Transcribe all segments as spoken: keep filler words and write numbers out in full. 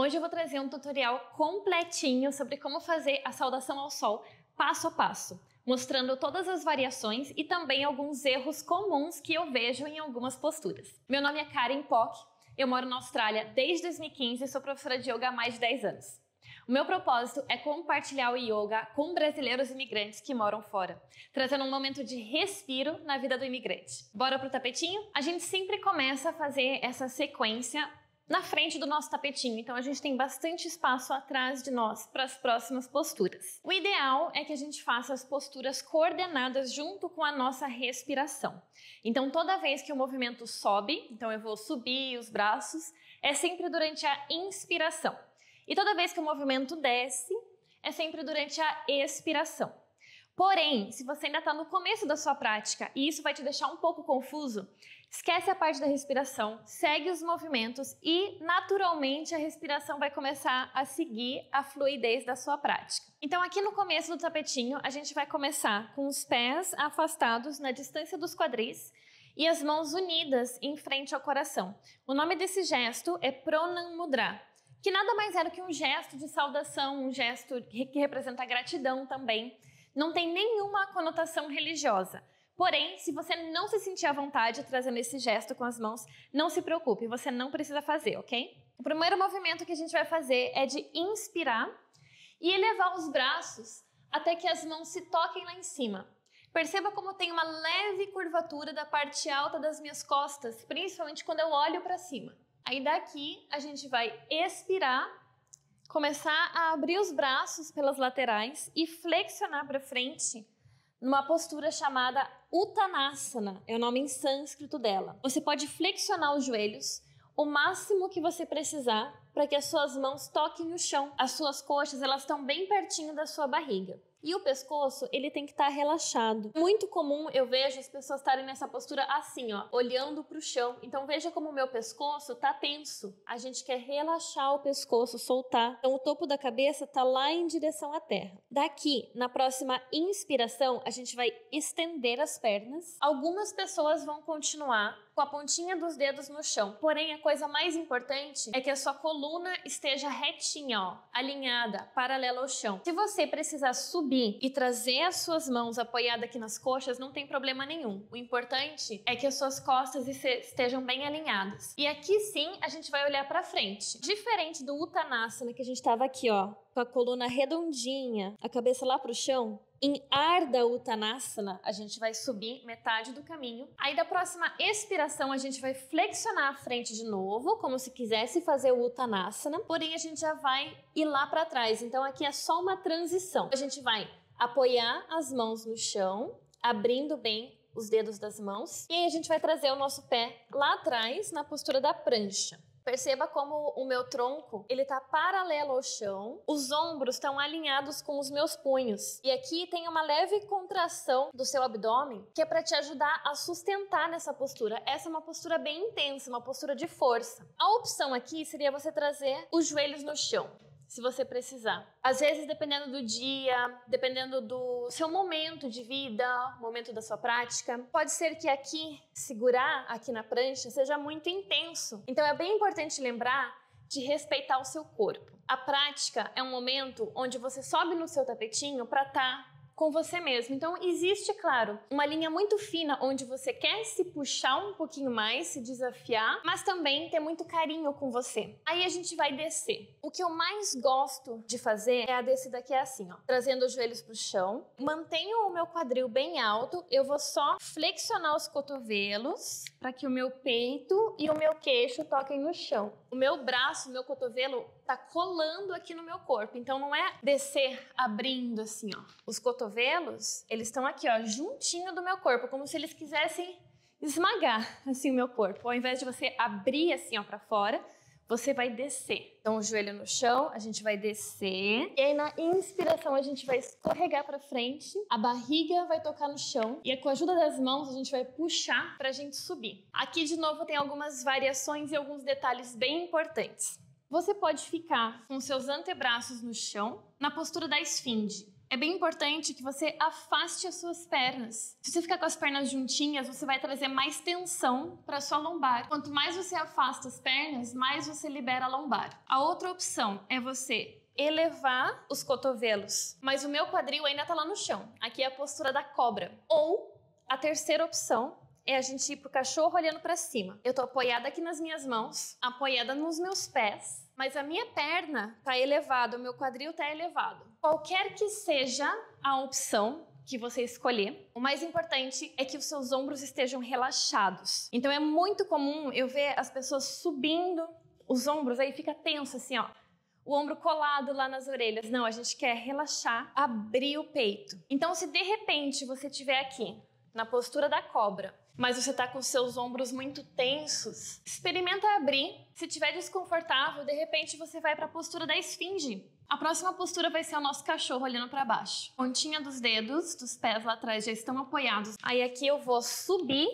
Hoje eu vou trazer um tutorial completinho sobre como fazer a saudação ao sol passo a passo, mostrando todas as variações e também alguns erros comuns que eu vejo em algumas posturas. Meu nome é Karen Pock, eu moro na Austrália desde dois mil e quinze e sou professora de yoga há mais de dez anos. O meu propósito é compartilhar o yoga com brasileiros imigrantes que moram fora, trazendo um momento de respiro na vida do imigrante. Bora pro tapetinho? A gente sempre começa a fazer essa sequência na frente do nosso tapetinho, então a gente tem bastante espaço atrás de nós para as próximas posturas. O ideal é que a gente faça as posturas coordenadas junto com a nossa respiração. Então toda vez que o movimento sobe, então eu vou subir os braços, é sempre durante a inspiração. E toda vez que o movimento desce, é sempre durante a expiração. Porém, se você ainda está no começo da sua prática e isso vai te deixar um pouco confuso, esquece a parte da respiração, segue os movimentos e, naturalmente, a respiração vai começar a seguir a fluidez da sua prática. Então, aqui no começo do tapetinho, a gente vai começar com os pés afastados na distância dos quadris e as mãos unidas em frente ao coração. O nome desse gesto é Pranam Mudra, que nada mais é do que um gesto de saudação, um gesto que representa gratidão também. Não tem nenhuma conotação religiosa. Porém, se você não se sentir à vontade trazendo esse gesto com as mãos, não se preocupe, você não precisa fazer, ok? O primeiro movimento que a gente vai fazer é de inspirar e elevar os braços até que as mãos se toquem lá em cima. Perceba como tem uma leve curvatura da parte alta das minhas costas, principalmente quando eu olho para cima. Aí daqui a gente vai expirar, começar a abrir os braços pelas laterais e flexionar para frente numa postura chamada Uttanasana, é o nome em sânscrito dela. Você pode flexionar os joelhos o máximo que você precisar para que as suas mãos toquem o chão. As suas coxas, elas estão bem pertinho da sua barriga. E o pescoço, ele tem que estar relaxado. Muito comum eu vejo as pessoas estarem nessa postura assim, ó, olhando para o chão. Então veja como o meu pescoço tá tenso. A gente quer relaxar o pescoço, soltar. Então o topo da cabeça tá lá em direção à terra. Daqui, na próxima inspiração, a gente vai estender as pernas. Algumas pessoas vão continuar com a pontinha dos dedos no chão. Porém, a coisa mais importante é que a sua coluna esteja retinha, ó, alinhada, paralela ao chão. Se você precisar subir e trazer as suas mãos apoiadas aqui nas coxas, não tem problema nenhum. O importante é que as suas costas estejam bem alinhadas. E aqui sim, a gente vai olhar para frente. Diferente do Uttanasana, que a gente estava aqui, ó, com a coluna redondinha, a cabeça lá pro chão, em Ardha Uttanasana, a gente vai subir metade do caminho. Aí da próxima expiração, a gente vai flexionar a frente de novo, como se quisesse fazer o Uttanasana, porém a gente já vai ir lá para trás. Então aqui é só uma transição. A gente vai apoiar as mãos no chão, abrindo bem os dedos das mãos, e aí a gente vai trazer o nosso pé lá atrás, na postura da prancha. Perceba como o meu tronco, ele tá paralelo ao chão, os ombros estão alinhados com os meus punhos. E aqui tem uma leve contração do seu abdômen, que é para te ajudar a sustentar nessa postura. Essa é uma postura bem intensa, uma postura de força. A opção aqui seria você trazer os joelhos no chão, se você precisar. Às vezes, dependendo do dia, dependendo do seu momento de vida, momento da sua prática, pode ser que aqui, segurar aqui na prancha, seja muito intenso. Então é bem importante lembrar de respeitar o seu corpo. A prática é um momento onde você sobe no seu tapetinho para estar com você mesmo. Então existe, claro, uma linha muito fina onde você quer se puxar um pouquinho mais, se desafiar, mas também ter muito carinho com você. Aí a gente vai descer. O que eu mais gosto de fazer é a descida que é assim, ó, trazendo os joelhos pro chão. Mantenho o meu quadril bem alto, eu vou só flexionar os cotovelos para que o meu peito e o meu queixo toquem no chão. O meu braço, o meu cotovelo tá colando aqui no meu corpo, então não é descer abrindo assim, ó. Os cotovelos, eles estão aqui, ó, juntinho do meu corpo, como se eles quisessem esmagar assim o meu corpo. Ao invés de você abrir assim, ó, para fora, você vai descer. Então o joelho no chão, a gente vai descer. E aí na inspiração a gente vai escorregar para frente, a barriga vai tocar no chão e com a ajuda das mãos a gente vai puxar pra gente subir. Aqui de novo tem algumas variações e alguns detalhes bem importantes. Você pode ficar com seus antebraços no chão, na postura da esfinge. é bem importante que você afaste as suas pernas. Se você ficar com as pernas juntinhas, você vai trazer mais tensão para sua lombar. Quanto mais você afasta as pernas, mais você libera a lombar. A outra opção é você elevar os cotovelos, mas o meu quadril ainda tá lá no chão. Aqui é a postura da cobra. Ou a terceira opção é a gente ir pro cachorro olhando para cima. Eu tô apoiada aqui nas minhas mãos, apoiada nos meus pés, mas a minha perna tá elevada, o meu quadril tá elevado. Qualquer que seja a opção que você escolher, o mais importante é que os seus ombros estejam relaxados. Então é muito comum eu ver as pessoas subindo os ombros, aí fica tenso assim, ó. O ombro colado lá nas orelhas. Não, a gente quer relaxar, abrir o peito. Então, se de repente você estiver aqui, na postura da cobra, mas você tá com os seus ombros muito tensos, experimenta abrir. Se estiver desconfortável, de repente você vai para a postura da esfinge. A próxima postura vai ser o nosso cachorro olhando para baixo. Pontinha dos dedos, dos pés lá atrás já estão apoiados. Aí aqui eu vou subir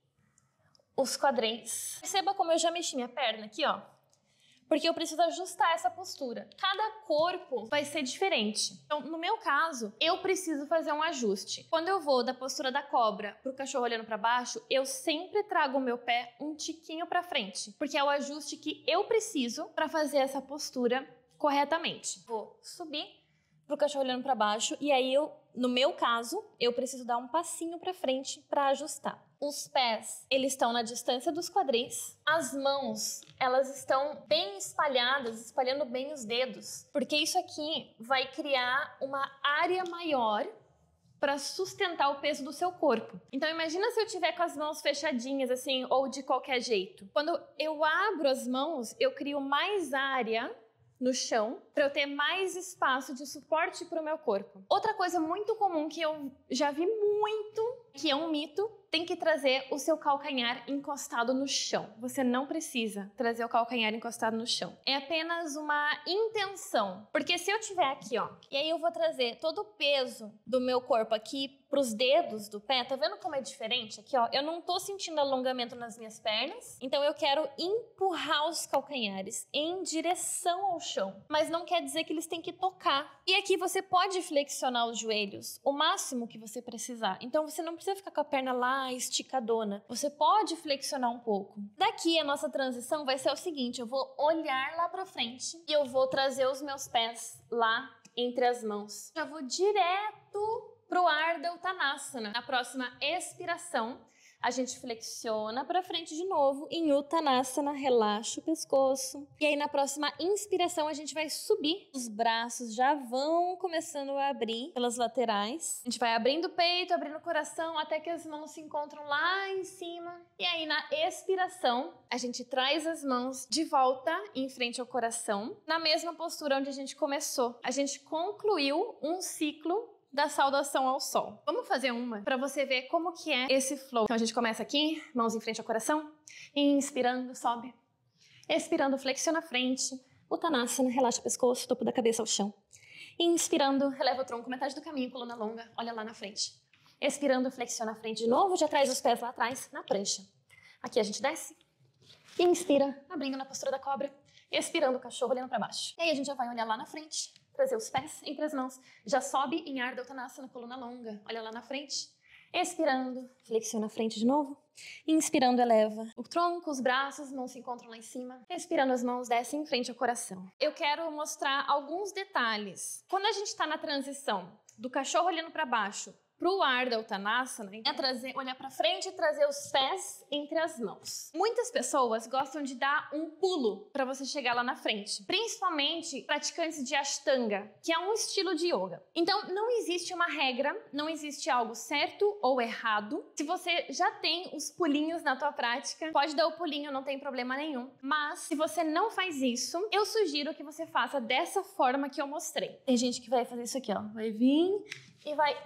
os quadris. Perceba como eu já mexi minha perna aqui, ó. Porque eu preciso ajustar essa postura. Cada corpo vai ser diferente. Então, no meu caso, eu preciso fazer um ajuste. Quando eu vou da postura da cobra pro cachorro olhando para baixo, eu sempre trago o meu pé um tiquinho para frente, porque é o ajuste que eu preciso para fazer essa postura corretamente. Vou subir pro cachorro olhando para baixo e aí eu, no meu caso, eu preciso dar um passinho para frente para ajustar. Os pés, eles estão na distância dos quadris. As mãos, elas estão bem espalhadas, espalhando bem os dedos, porque isso aqui vai criar uma área maior para sustentar o peso do seu corpo. Então imagina se eu tiver com as mãos fechadinhas assim, ou de qualquer jeito. Quando eu abro as mãos, eu crio mais área no chão para eu ter mais espaço de suporte para o meu corpo. Outra coisa muito comum que eu já vi muito, que é um mito, tem que trazer o seu calcanhar encostado no chão. Você não precisa trazer o calcanhar encostado no chão. É apenas uma intenção. Porque se eu tiver aqui, ó, e aí eu vou trazer todo o peso do meu corpo aqui pros dedos do pé, tá vendo como é diferente aqui, ó? Eu não tô sentindo alongamento nas minhas pernas, então eu quero empurrar os calcanhares em direção ao chão. Mas não quer dizer que eles têm que tocar. E aqui você pode flexionar os joelhos o máximo que você precisar. Então você não precisa ficar com a perna lá esticadona. Você pode flexionar um pouco. Daqui a nossa transição vai ser o seguinte, eu vou olhar lá pra frente e eu vou trazer os meus pés lá entre as mãos. Já vou direto pro Ardha Uttanasana. Na próxima expiração, a gente flexiona para frente de novo. Em Uttanasana, relaxa o pescoço. E aí, na próxima inspiração, a gente vai subir. Os braços já vão começando a abrir pelas laterais. A gente vai abrindo o peito, abrindo o coração, até que as mãos se encontram lá em cima. E aí, na expiração, a gente traz as mãos de volta em frente ao coração, na mesma postura onde a gente começou. A gente concluiu um ciclo da saudação ao sol. Vamos fazer uma para você ver como que é esse flow. Então a gente começa aqui, mãos em frente ao coração, inspirando, sobe. Expirando, flexiona a frente. Uttanasana, relaxa o pescoço, topo da cabeça ao chão. Inspirando, releva o tronco, metade do caminho, coluna longa, olha lá na frente. Expirando, flexiona a frente de novo, já traz os pés lá atrás, na prancha. Aqui a gente desce. Inspira, abrindo na postura da cobra. Expirando, o cachorro olhando para baixo. E aí a gente já vai olhar lá na frente. Trazer os pés entre as mãos. Já sobe em Ardha Uttanasana, coluna longa. Olha lá na frente. Expirando, flexiona a frente de novo. Inspirando, eleva o tronco, os braços, mãos se encontram lá em cima. Expirando, as mãos descem em frente ao coração. Eu quero mostrar alguns detalhes. Quando a gente está na transição do cachorro olhando para baixo pro Ardha Uttanasana, é trazer, olhar para frente e trazer os pés entre as mãos. Muitas pessoas gostam de dar um pulo para você chegar lá na frente, principalmente praticantes de Ashtanga, que é um estilo de yoga. Então, não existe uma regra, não existe algo certo ou errado. Se você já tem os pulinhos na tua prática, pode dar o pulinho, não tem problema nenhum. Mas, se você não faz isso, eu sugiro que você faça dessa forma que eu mostrei. Tem gente que vai fazer isso aqui, ó. Vai vir e vai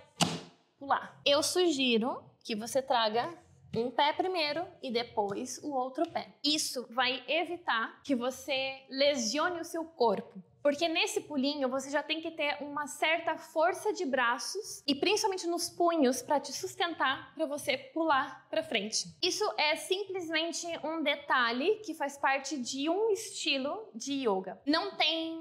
pular. Eu sugiro que você traga um pé primeiro e depois o outro pé. Isso vai evitar que você lesione o seu corpo. Porque nesse pulinho você já tem que ter uma certa força de braços e principalmente nos punhos para te sustentar para você pular para frente. Isso é simplesmente um detalhe que faz parte de um estilo de yoga. Não tem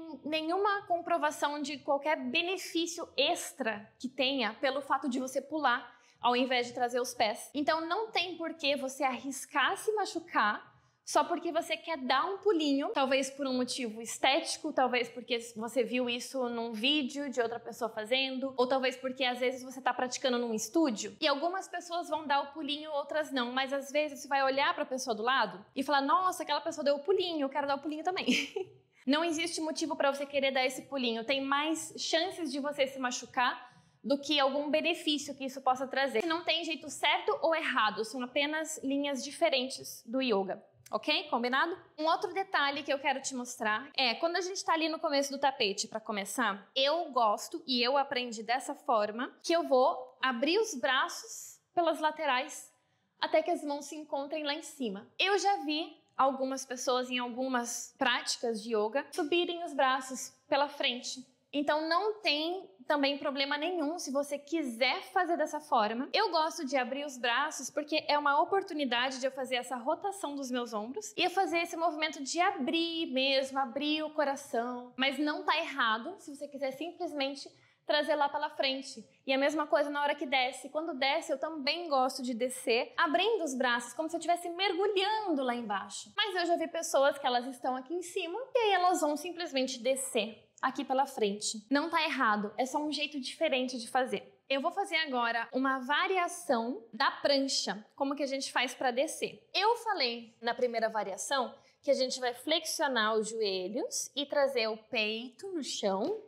tem nenhuma comprovação de qualquer benefício extra que tenha pelo fato de você pular ao invés de trazer os pés. Então não tem por que você arriscar se machucar só porque você quer dar um pulinho, talvez por um motivo estético, talvez porque você viu isso num vídeo de outra pessoa fazendo, ou talvez porque às vezes você está praticando num estúdio e algumas pessoas vão dar o pulinho, outras não, mas às vezes você vai olhar para a pessoa do lado e falar, nossa, aquela pessoa deu o pulinho, eu quero dar o pulinho também. Não existe motivo para você querer dar esse pulinho, tem mais chances de você se machucar do que algum benefício que isso possa trazer. Não tem jeito certo ou errado, são apenas linhas diferentes do yoga. Ok? Combinado? Um outro detalhe que eu quero te mostrar é, quando a gente está ali no começo do tapete para começar, eu gosto e eu aprendi dessa forma que eu vou abrir os braços pelas laterais até que as mãos se encontrem lá em cima. Eu já vi algumas pessoas em algumas práticas de yoga subirem os braços pela frente. Então não tem também problema nenhum se você quiser fazer dessa forma. Eu gosto de abrir os braços porque é uma oportunidade de eu fazer essa rotação dos meus ombros e eu fazer esse movimento de abrir mesmo, abrir o coração. Mas não tá errado se você quiser simplesmente trazer lá pela frente. E a mesma coisa na hora que desce. Quando desce, eu também gosto de descer, abrindo os braços, como se eu estivesse mergulhando lá embaixo. Mas eu já vi pessoas que elas estão aqui em cima e aí elas vão simplesmente descer aqui pela frente. Não tá errado, é só um jeito diferente de fazer. Eu vou fazer agora uma variação da prancha, como que a gente faz para descer. Eu falei na primeira variação que a gente vai flexionar os joelhos e trazer o peito no chão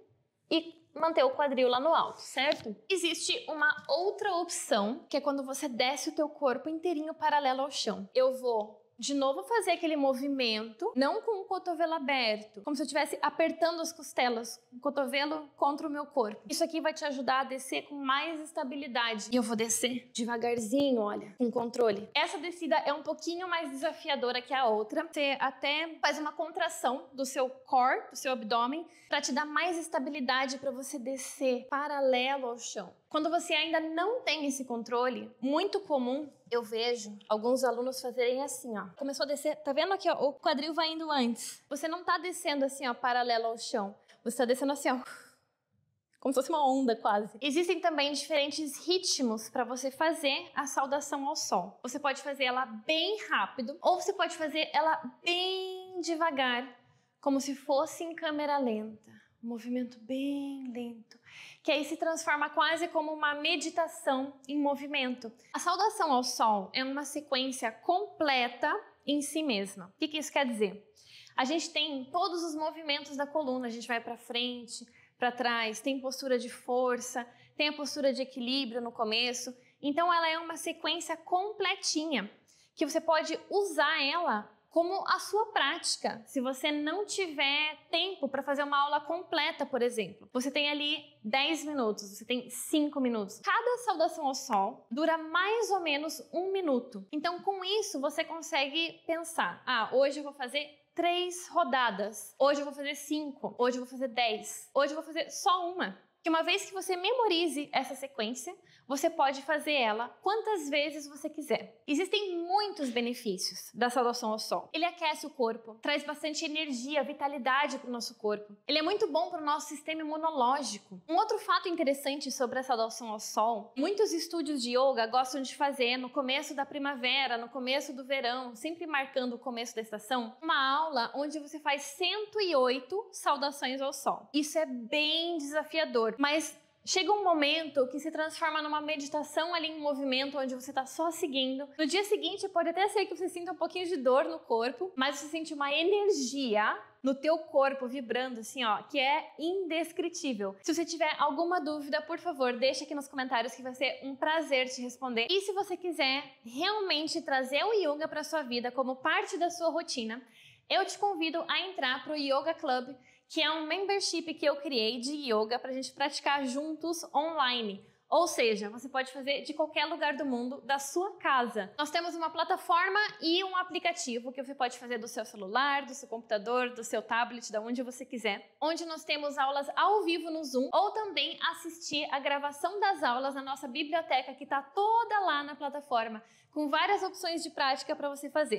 e manter o quadril lá no alto, certo? Existe uma outra opção, que é quando você desce o teu corpo inteirinho paralelo ao chão. Eu vou de novo fazer aquele movimento, não com o cotovelo aberto, como se eu estivesse apertando as costelas, o cotovelo contra o meu corpo. Isso aqui vai te ajudar a descer com mais estabilidade. E eu vou descer devagarzinho, olha, com controle. Essa descida é um pouquinho mais desafiadora que a outra. Você até faz uma contração do seu core, do seu abdômen, para te dar mais estabilidade para você descer paralelo ao chão. Quando você ainda não tem esse controle, muito comum, eu vejo alguns alunos fazerem assim, ó. Começou a descer, tá vendo aqui, ó, o quadril vai indo antes. Você não tá descendo assim, ó, paralelo ao chão. Você tá descendo assim, ó, como se fosse uma onda quase. Existem também diferentes ritmos para você fazer a saudação ao sol. Você pode fazer ela bem rápido, ou você pode fazer ela bem devagar, como se fosse em câmera lenta. Um movimento bem lento, que aí se transforma quase como uma meditação em movimento. A saudação ao sol é uma sequência completa em si mesma. O que que isso quer dizer? A gente tem todos os movimentos da coluna, a gente vai para frente, para trás, tem postura de força, tem a postura de equilíbrio no começo. Então ela é uma sequência completinha, que você pode usar ela como a sua prática. Se você não tiver tempo para fazer uma aula completa, por exemplo, você tem ali dez minutos, você tem cinco minutos. Cada saudação ao sol dura mais ou menos um minuto. Então, com isso, você consegue pensar, ah, hoje eu vou fazer três rodadas, hoje eu vou fazer cinco, hoje eu vou fazer dez, hoje eu vou fazer só uma. Que uma vez que você memorize essa sequência, você pode fazer ela quantas vezes você quiser. Existem muitos benefícios da saudação ao sol. Ele aquece o corpo, traz bastante energia, vitalidade para o nosso corpo. Ele é muito bom para o nosso sistema imunológico. Um outro fato interessante sobre a saudação ao sol, muitos estúdios de yoga gostam de fazer no começo da primavera, no começo do verão, sempre marcando o começo da estação, uma aula onde você faz cento e oito saudações ao sol. Isso é bem desafiador, mas chega um momento que se transforma numa meditação ali em movimento, onde você está só seguindo. No dia seguinte pode até ser que você sinta um pouquinho de dor no corpo, mas você sente uma energia no teu corpo vibrando assim, ó, que é indescritível. Se você tiver alguma dúvida, por favor, deixa aqui nos comentários que vai ser um prazer te responder. E se você quiser realmente trazer o yoga para sua vida como parte da sua rotina, eu te convido a entrar para o Yoga Club, que é um membership que eu criei de yoga para a gente praticar juntos online. Ou seja, você pode fazer de qualquer lugar do mundo, da sua casa. Nós temos uma plataforma e um aplicativo que você pode fazer do seu celular, do seu computador, do seu tablet, de onde você quiser, onde nós temos aulas ao vivo no Zoom, ou também assistir a gravação das aulas na nossa biblioteca, que está toda lá na plataforma, com várias opções de prática para você fazer.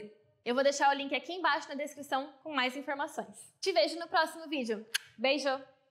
Eu vou deixar o link aqui embaixo na descrição com mais informações. Te vejo no próximo vídeo. Beijo!